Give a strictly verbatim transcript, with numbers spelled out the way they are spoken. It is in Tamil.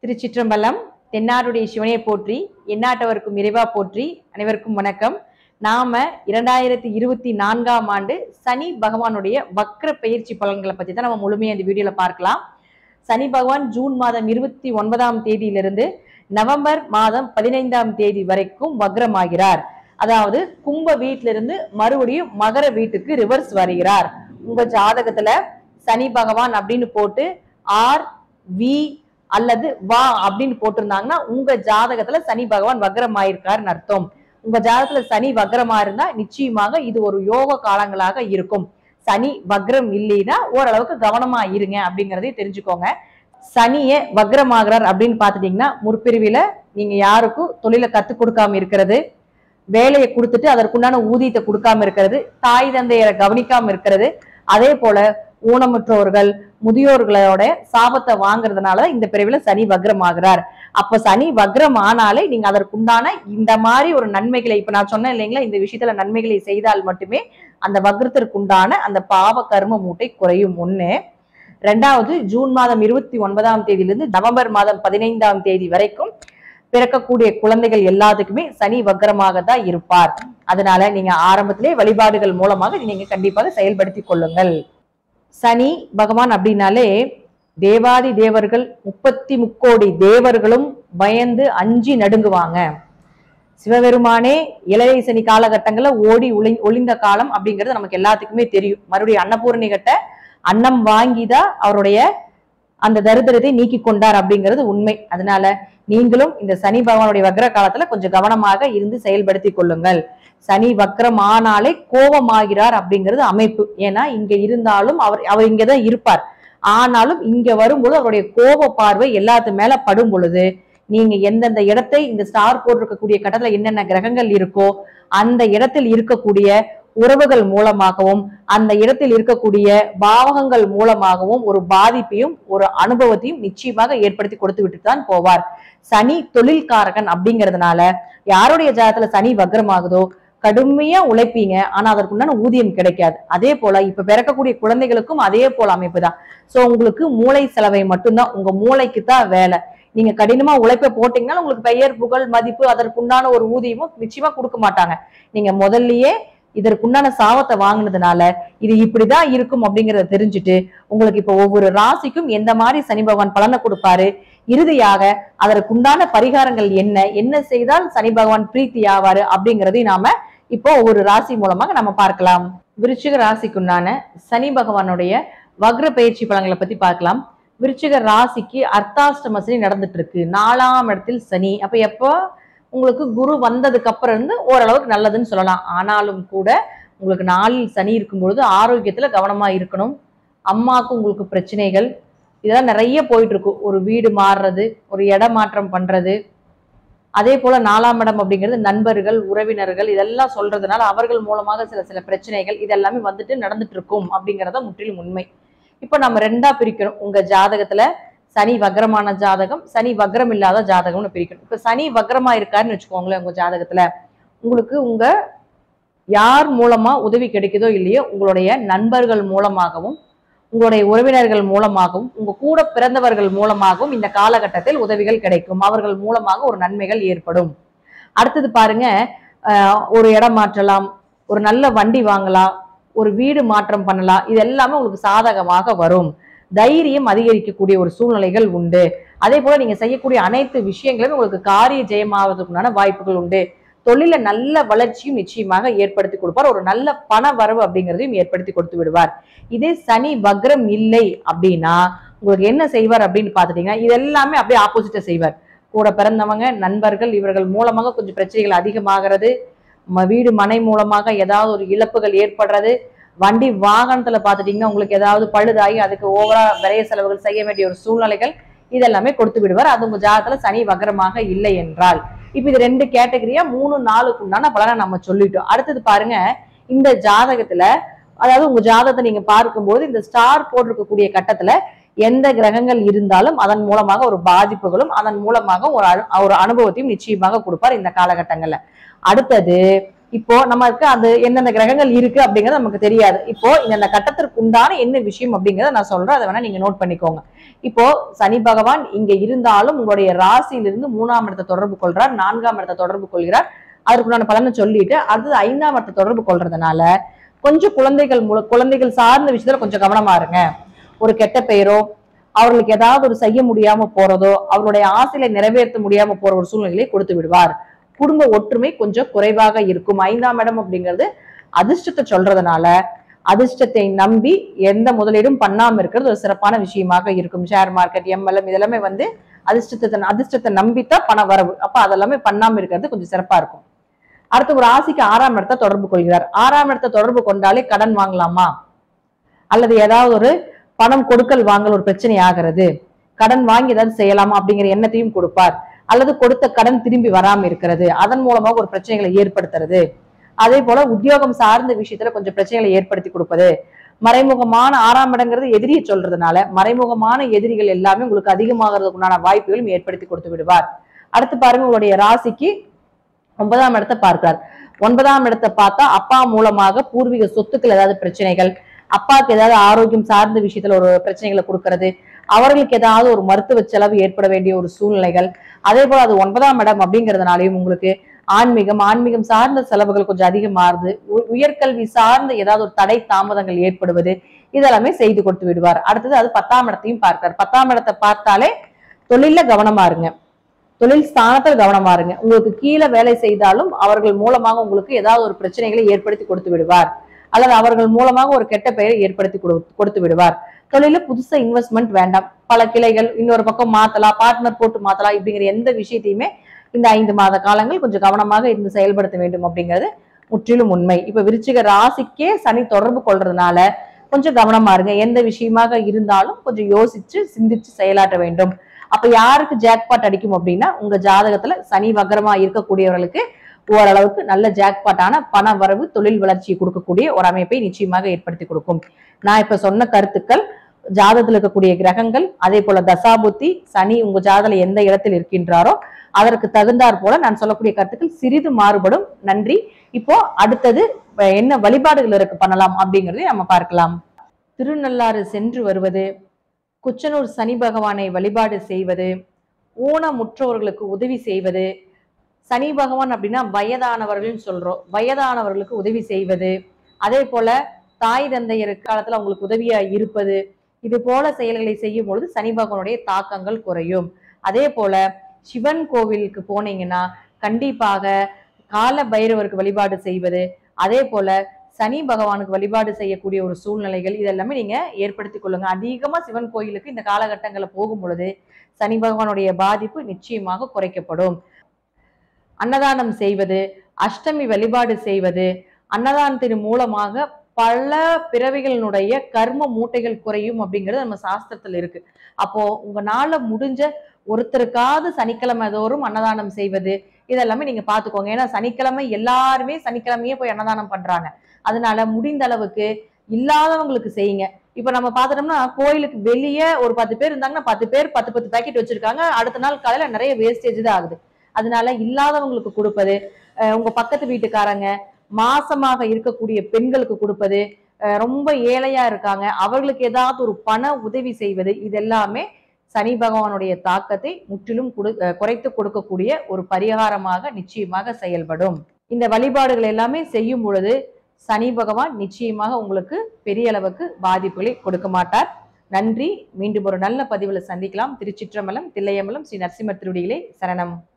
திருச்சிற்றம்பலம். தென்னாடுடைய சிவனையை போற்றி, எந்நாட்டவருக்கும் இறைவா போற்றி. அனைவருக்கும் வணக்கம். நாம இரண்டாயிரத்தி இருபத்தி நான்காம் ஆண்டு சனி பகவானுடைய வக்ர பயிற்சி பலன்களை பத்தி தான் நம்ம முழுமையா இந்த வீடியோல பார்க்கலாம். சனி பகவான் ஜூன் மாதம் இருபத்தி ஒன்பதாம் தேதியிலிருந்து நவம்பர் மாதம் பதினைந்தாம் தேதி வரைக்கும் வக்ரமாகிறார். அதாவது கும்ப வீட்டிலிருந்து மறுபடியும் மகர வீட்டுக்கு ரிவர்ஸ் வருகிறார். உங்க ஜாதகத்துல சனி பகவான் அப்படின்னு போட்டு ஆர் வி அல்லது வா அப்படின்னு போட்டிருந்தாங்கன்னா உங்க ஜாதகத்துல சனி பகவான் வக்ரம் ஆயிருக்காருன்னு அர்த்தம். உங்க ஜாதகத்துல சனி வக்ரமா இருந்தா நிச்சயமாக இது ஒரு யோக காலங்களாக இருக்கும். சனி வக்ரம் இல்லைன்னா ஓரளவுக்கு கவனமா இருங்க அப்படிங்கிறதையும் தெரிஞ்சுக்கோங்க. சனிய வக்ரமாகிறார் அப்படின்னு பாத்துட்டீங்கன்னா முற்பிரிவில நீங்க யாருக்கும் தொழிலை கத்துக் கொடுக்காம இருக்கிறது, வேலையை கொடுத்துட்டு அதற்குண்டான ஊதியத்தை கொடுக்காம இருக்கிறது, தாய் தந்தையரை கவனிக்காம இருக்கிறது, அதே போல ஊனமுற்றோர்கள் முதியோர்களோட சாபத்தை வாங்குறதுனால இந்த பிரிவுல சனி வக்ரம் ஆகிறார். அப்ப சனி வக்ரம் ஆனாலே நீங்க அதற்குண்டான இந்த மாதிரி ஒரு நன்மைகளை, இப்ப நான் சொன்னேன் இல்லைங்களா, இந்த விஷயத்துல நன்மைகளை செய்தால் மட்டுமே அந்த வக்ரத்திற்குண்டான அந்த பாவ கர்ம மூட்டை குறையும். ஒண்ணு. ரெண்டாவது, ஜூன் மாதம் இருபத்தி ஒன்பதாம் தேதியிலிருந்து நவம்பர் மாதம் பதினைந்தாம் தேதி வரைக்கும் பிறக்கக்கூடிய குழந்தைகள் எல்லாத்துக்குமே சனி வக்ரமாக தான் இருப்பார். அதனால நீங்க ஆரம்பத்திலே வழிபாடுகள் மூலமாக நீங்க கண்டிப்பாக செயல்படுத்தி கொள்ளுங்கள். சனி பகவான் அப்படின்னாலே தேவாதி தேவர்கள் முப்பத்தி முக்கோடி தேவர்களும் பயந்து அஞ்சி நடுங்குவாங்க. சிவபெருமானே இளைய சனி காலகட்டங்கள்ல ஓடி ஒளி ஒளிந்த காலம் அப்படிங்கிறது நமக்கு எல்லாத்துக்குமே தெரியும். மறுபடியும் அன்னபூரணி கிட்ட அன்னம் வாங்கிதான் அவருடைய அந்த தரித்திரத்தை நீக்கி கொண்டார் அப்படிங்கிறது உண்மை. அதனால நீங்களும் இந்த சனி பகவானுடைய வக்ர காலத்துல கொஞ்சம் கவனமாக இருந்து செயல்படுத்தி கொள்ளுங்கள். சனி வக்ரம் ஆனாலே கோபமாகிறார் அப்படிங்கிறது அமைப்பு. ஏன்னா இங்க இருந்தாலும் அவர் அவர் இங்கதான் இருப்பார். ஆனாலும் இங்க வரும்பொழுது அவருடைய கோப பார்வை எல்லாத்து மேல படும் பொழுது நீங்க எந்தெந்த இடத்தை இந்த ஸ்டார் போட்டிருக்கக்கூடிய கட்டத்துல என்னென்ன கிரகங்கள் இருக்கோ அந்த இடத்தில் இருக்கக்கூடிய உறவுகள் மூலமாகவும் அந்த இடத்தில் இருக்கக்கூடிய பாவகங்கள் மூலமாகவும் ஒரு பாதிப்பையும் ஒரு அனுபவத்தையும் நிச்சயமாக ஏற்படுத்தி கொடுத்து விட்டு தான் போவார். சனி தொழில்காரகன் அப்படிங்கிறதுனால யாருடைய ஜாதகத்துல சனி வக்ரமாகுதோ கடுமையா உழைப்பீங்க, ஆனா அதற்குண்டான ஊதியம் கிடைக்காது. அதே போல இப்ப பிறக்கக்கூடிய குழந்தைகளுக்கும் அதே போல அமைப்பு தான். சோ உங்களுக்கு மூளை செலவை மட்டும்தான், உங்க மூளைக்கு தான் வேலை. நீங்க கடினமா உழைப்ப போட்டீங்கன்னா உங்களுக்கு பெயர் புகழ் மதிப்பு அதற்குண்டான ஒரு ஊதியமும் நிச்சயமா கொடுக்க மாட்டாங்க. நீங்க முதல்லயே இதற்குண்டான சாபத்தை வாங்கினதுனால இது இப்படிதான் இருக்கும் அப்படிங்கிறத தெரிஞ்சுட்டு உங்களுக்கு இப்ப ஒவ்வொரு ராசிக்கும் எந்த மாதிரி சனி பகவான் பலனை கொடுப்பாரு, இறுதியாக அதற்குண்டான பரிகாரங்கள் என்ன என்ன செய்தால் சனி பகவான் பிரீத்தி ஆவாரு அப்படிங்கிறதையும் நாம இப்போ ஒவ்வொரு ராசி மூலமாக நம்ம பார்க்கலாம். விருச்சிக ராசிக்குண்டான சனி பகவானுடைய வக்ர பயிற்சி பலன்களை பத்தி பார்க்கலாம். விருச்சிக ராசிக்கு அர்த்தாஷ்டம சனி நடந்துட்டு இருக்கு. நாலாம் இடத்தில் சனி. அப்ப எப்போ உங்களுக்கு குரு வந்ததுக்கு அப்புறம் இருந்து ஓரளவுக்கு நல்லதுன்னு சொல்லலாம். ஆனாலும் கூட உங்களுக்கு நாளில் சனி இருக்கும் பொழுது ஆரோக்கியத்துல கவனமா இருக்கணும். அம்மாவுக்கு உங்களுக்கு பிரச்சனைகள் இதெல்லாம் நிறைய போயிட்டு இருக்கும். ஒரு வீடு மாறுறது, ஒரு இடம் மாற்றம் பண்றது, அதே போல நாலாம் இடம் அப்படிங்கிறது நண்பர்கள் உறவினர்கள் இதெல்லாம் சொல்றதுனால அவர்கள் மூலமாக சில சில பிரச்சனைகள் இதெல்லாமே வந்துட்டு நடந்துட்டு இருக்கும் அப்படிங்கிறத முற்றிலும் உண்மை. இப்ப நம்ம ரெண்டா பிரிக்கணும். உங்க ஜாதகத்துல சனி வக்ரமான ஜாதகம், சனி வக்ரம் இல்லாத ஜாதகம்னு பிரிக்கணும். இப்ப சனி வக்ரமா இருக்காருன்னு வச்சுக்கோங்களேன், உங்க ஜாதகத்துல உங்களுக்கு உங்க யார் மூலமா உதவி கிடைக்குதோ இல்லையோ உங்களுடைய நண்பர்கள் மூலமாகவும் உங்களுடைய உறவினர்கள் மூலமாகவும் உங்க கூட பிறந்தவர்கள் மூலமாகவும் இந்த காலகட்டத்தில் உதவிகள் கிடைக்கும். அவர்கள் மூலமாக ஒரு நன்மைகள் ஏற்படும். அடுத்தது பாருங்க, அஹ் ஒரு இடம் மாற்றலாம், ஒரு நல்ல வண்டி வாங்கலாம், ஒரு வீடு மாற்றம் பண்ணலாம். இது எல்லாமே உங்களுக்கு சாதகமாக வரும். தைரியம் அதிகரிக்கக்கூடிய ஒரு சூழ்நிலைகள் உண்டு. அதே போல நீங்க செய்யக்கூடிய அனைத்து விஷயங்களும் உங்களுக்கு காரிய ஜெயமாவதுக்குண்டான வாய்ப்புகள் உண்டு. தொழில நல்ல வளர்ச்சியும் நிச்சயமாக ஏற்படுத்தி கொடுப்பார். ஒரு நல்ல பண வரவு அப்படிங்கிறதையும் ஏற்படுத்தி கொடுத்து விடுவார். இதே சனி வக்ரம் இல்லை அப்படின்னா உங்களுக்கு என்ன செய்வார் அப்படின்னு பாத்துட்டீங்கன்னா இது எல்லாமே அப்படியே ஆப்போசிட்டா செய்வார். கூட பிறந்தவங்க நண்பர்கள் இவர்கள் மூலமாக கொஞ்சம் பிரச்சனைகள் அதிகமாகிறது, வீடு மனை மூலமாக ஏதாவது ஒரு இழப்புகள் ஏற்படுறது, வண்டி வாகனத்துல பாத்துட்டீங்கன்னா உங்களுக்கு ஏதாவது பழுதாகி அதுக்கு ஓவரா விரைய செலவுகள் செய்ய வேண்டிய ஒரு சூழ்நிலைகள் இதெல்லாமே கொடுத்து விடுவார். அது உங்க ஜாதகத்துல சனி வக்ரமாக இல்லை என்றால். இப்ப இது ரெண்டு கேட்டகரியா மூணு நாளுக்கு உண்டான பலனை நம்ம சொல்லிட்டோம். அடுத்தது பாருங்க, இந்த ஜாதகத்துல அதாவது உங்க ஜாதகத்தை நீங்க பார்க்கும்போது இந்த ஸ்டார் போட்டிருக்கக்கூடிய கட்டத்துல எந்த கிரகங்கள் இருந்தாலும் அதன் மூலமாக ஒரு பாதிப்புகளும் அதன் மூலமாக ஒரு ஒரு அனுபவத்தையும் நிச்சயமாக கொடுப்பார் இந்த காலகட்டங்கள்ல. அடுத்தது இப்போ நமக்கு அது எந்தெந்த கிரகங்கள் இருக்கு அப்படிங்கிறது நமக்கு தெரியாது. இப்போ இந்த கட்டத்திற்கு உண்டான என்ன விஷயம் அப்படிங்கிறத நான் சொல்றேன், அதை வேணா நீங்க நோட் பண்ணிக்கோங்க. இப்போ சனி பகவான் இங்க இருந்தாலும் உங்களுடைய ராசியிலிருந்து மூணாம் இடத்தை தொடர்பு கொள்றார், நான்காம் இடத்தை தொடர்பு கொள்கிறார். அதற்குண்டான பலனை சொல்லிட்டு அடுத்தது ஐந்தாம் இடத்தை தொடர்பு கொள்றதுனால கொஞ்சம் குழந்தைகள் மூல குழந்தைகள் சார்ந்த விஷயத்துல கொஞ்சம் கவனமா இருங்க. ஒரு கெட்ட பெயரோ, அவர்களுக்கு ஏதாவது ஒரு செய்ய முடியாம போறதோ, அவருடைய ஆசையை நிறைவேற்ற முடியாம போற ஒரு சூழ்நிலையை கொடுத்து விடுவார். குடும்ப ஒற்றுமை கொஞ்சம் குறைவாக இருக்கும். ஐந்தாம் இடம் அப்படிங்கிறது அதிர்ஷ்டத்தை சொல்றதுனால அதிர்ஷ்டத்தை நம்பி எந்த முதலீடும் பண்ணாம இருக்கிறது ஒரு சிறப்பான விஷயமாக இருக்கும். ஷேர் மார்க்கெட், எம்எல்எம் இதெல்லாமே வந்து அதிர்ஷ்டத்தை அதிர்ஷ்டத்தை நம்பித்தான் பண வரவு. அப்ப அதெல்லாமே பண்ணாம இருக்கிறது கொஞ்சம் சிறப்பா இருக்கும். அடுத்து ஒரு ராசிக்கு ஆறாம் இடத்தை தொடர்பு கொள்கிறார். ஆறாம் இடத்தை தொடர்பு கொண்டாலே கடன் வாங்கலாமா, அல்லது ஏதாவது ஒரு பணம் கொடுக்கல் வாங்கல் ஒரு பிரச்சனை ஆகிறது, கடன் வாங்கி ஏதாவது செய்யலாமா அப்படிங்கிற எண்ணத்தையும் கொடுப்பார். அல்லது கொடுத்த கடன் திரும்பி வராம இருக்கிறது, அதன் மூலமாக ஒரு பிரச்சனைகளை ஏற்படுத்துறது. அதே போல உத்தியோகம் சார்ந்த விஷயத்துல கொஞ்சம் பிரச்சனைகளை ஏற்படுத்தி கொடுப்பது. மறைமுகமான ஆறாம் இடங்கிறது எதிரியை சொல்றதுனால மறைமுகமான எதிரிகள் எல்லாமே உங்களுக்கு அதிகமாகிறதுக்கு உண்டான வாய்ப்புகளும் ஏற்படுத்தி கொடுத்து விடுவார். அடுத்து பாருங்க, உங்களுடைய ராசிக்கு ஒன்பதாம் இடத்தை பார்க்கிறார். ஒன்பதாம் இடத்தை பார்த்தா அப்பா மூலமாக பூர்வீக சொத்துக்கள் ஏதாவது பிரச்சனைகள், அப்பாவுக்கு ஏதாவது ஆரோக்கியம் சார்ந்த விஷயத்துல ஒரு பிரச்சனைகளை கொடுக்கறது, அவர்களுக்கு ஏதாவது ஒரு மருத்துவ செலவு ஏற்பட வேண்டிய ஒரு சூழ்நிலைகள். அதே போல அது ஒன்பதாம் இடம் அப்படிங்கிறதுனாலையும் உங்களுக்கு ஆன்மீகம் ஆன்மீகம் சார்ந்த செலவுகள் கொஞ்சம் அதிகமாகுது. உயர்கல்வி சார்ந்த ஏதாவது ஒரு தடை தாமதங்கள் ஏற்படுவது இதெல்லாமே செய்து கொடுத்து விடுவார். அடுத்தது அது பத்தாம் இடத்தையும் பார்க்கிறார். பத்தாம் இடத்தை பார்த்தாலே தொழில கவனமா இருங்க, தொழில் ஸ்தானத்தில் கவனமா இருங்க. உங்களுக்கு கீழே வேலை செய்தாலும் அவர்கள் மூலமாக உங்களுக்கு ஏதாவது ஒரு பிரச்சனைகளை ஏற்படுத்தி கொடுத்து விடுவார், அல்லது அவர்கள் மூலமாக ஒரு கெட்ட பெயரை ஏற்படுத்தி கொடுத்து விடுவார். தொழில புதுசா இன்வெஸ்ட்மெண்ட் வேண்டாம், பல கிளைகள் இன்னொரு பக்கம் மாத்தலாம், பார்ட்னர் போட்டு மாத்தலாம், இப்படிங்கிற எந்த விஷயத்தையுமே இந்த ஐந்து மாத காலங்கள் கொஞ்சம் கவனமாக இருந்து செயல்படுத்த வேண்டும் அப்படிங்கிறது முற்றிலும் உண்மை. இப்ப விருச்சிக ராசிக்கே சனி தொடர்பு கொள்றதுனால கொஞ்சம் கவனமா இருங்க. எந்த விஷயமாக இருந்தாலும் கொஞ்சம் யோசிச்சு சிந்திச்சு செயலாற்ற வேண்டும். அப்ப யாருக்கு ஜாக்பாட் அடிக்கும் அப்படின்னா, உங்க ஜாதகத்துல சனி வக்ரமா இருக்கக்கூடியவர்களுக்கு ஓரளவுக்கு நல்ல ஜாக்பாட்டான பண வரவு, தொழில் வளர்ச்சியை கொடுக்கக்கூடிய ஒரு அமைப்பை நிச்சயமாக ஏற்படுத்தி கொடுக்கும். நான் இப்ப சொன்ன கருத்துக்கள் ஜாதகத்தில் இருக்கக்கூடிய கிரகங்கள், அதே போல தசாபுத்தி சனி உங்க ஜாதகத்துல எந்த இடத்தில் இருக்கின்றாரோ அதற்கு தகுந்தாற் போல நான் சொல்லக்கூடிய கருத்துக்கள் சிறிது மாறுபடும். நன்றி. இப்போ அடுத்தது என்ன வழிபாடுகள் இருக்கு பண்ணலாம் அப்படிங்கறதை நம்ம பார்க்கலாம். திருநள்ளாறு சென்று வருவது, குச்சனூர் சனி பகவானை வழிபாடு செய்வது, ஊனமுற்றவர்களுக்கு உதவி செய்வது, சனி பகவான் அப்படின்னா வயதானவர்கள் சொல்றோம், வயதானவர்களுக்கு உதவி செய்வது, அதே போல தாய் தந்தையருக்கு காலத்துல அவங்களுக்கு உதவியா இருப்பது, இது போல செயல்களை செய்யும் பொழுது சனி பகவானுடைய தாக்கங்கள் குறையும். அதே போல சிவன் கோவிலுக்கு போனீங்கன்னா கண்டிப்பாக கால பைரவருக்கு வழிபாடு செய்வது, அதே போல சனி பகவானுக்கு வழிபாடு செய்யக்கூடிய ஒரு சூழ்நிலைகள் இதெல்லாமே நீங்க ஏற்படுத்திக் கொள்ளுங்க. அதிகமா சிவன் கோயிலுக்கு இந்த காலகட்டங்களை போகும் பொழுது சனி பகவானுடைய பாதிப்பு நிச்சயமாக குறைக்கப்படும். அன்னதானம் செய்வது, அஷ்டமி வழிபாடு செய்வது, அன்னதானத்தின் மூலமாக பல பிறவிகளினுடைய கர்ம மூட்டைகள் குறையும் அப்படிங்கிறது நம்ம சாஸ்திரத்துல இருக்கு. அப்போ உங்களால முடிஞ்ச ஒருத்தருக்காவது சனிக்கிழமை தோறும் அன்னதானம் செய்வது இதெல்லாமே நீங்க பாத்துக்கோங்க. ஏன்னா சனிக்கிழமை எல்லாருமே சனிக்கிழமையே போய் அன்னதானம் பண்றாங்க. அதனால முடிந்த அளவுக்கு இல்லாதவங்களுக்கு செய்யுங்க. இப்ப நம்ம பாத்துட்டோம்னா கோயிலுக்கு வெளியே ஒரு பத்து பேர் இருந்தாங்கன்னா பத்து பேர் பத்து பத்து பேக்கெட் வச்சிருக்காங்க, அடுத்த நாள் காலையில நிறைய வேஸ்டேஜ் தான் ஆகுது. அதனால இல்லாதவங்களுக்கு கொடுப்பது, உங்க பக்கத்து வீட்டுக்காரங்க, மாசமாக இருக்கக்கூடிய பெண்களுக்கு கொடுப்பது, ரொம்ப ஏழையா இருக்காங்க அவர்களுக்கு ஏதாவது ஒரு பண உதவி செய்வது, இது எல்லாமே சனி பகவானுடைய தாக்கத்தை முற்றிலும் குறைத்து கொடுக்கக்கூடிய ஒரு பரிகாரமாக நிச்சயமாக செயல்படும். இந்த வழிபாடுகள் எல்லாமே செய்யும் பொழுது சனி பகவான் நிச்சயமாக உங்களுக்கு பெரிய அளவுக்கு பாதிப்புகளை கொடுக்க மாட்டார். நன்றி. மீண்டும் ஒரு நல்ல பதிவுல சந்திக்கலாம். திருச்சிற்றம்பலம், தில்லையம்பலம், ஸ்ரீ நரசிம்மர் திருவடிகளே சரணம்.